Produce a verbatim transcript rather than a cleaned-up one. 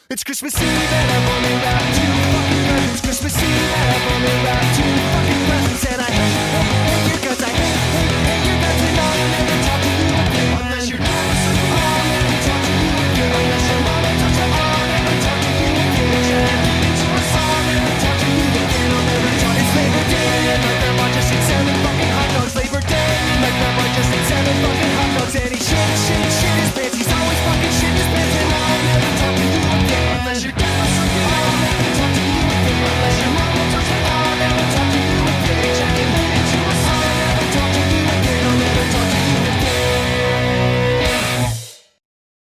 It's Christmas Eve and I've only got two fucking friends. It's Christmas Eve and I've only got two fucking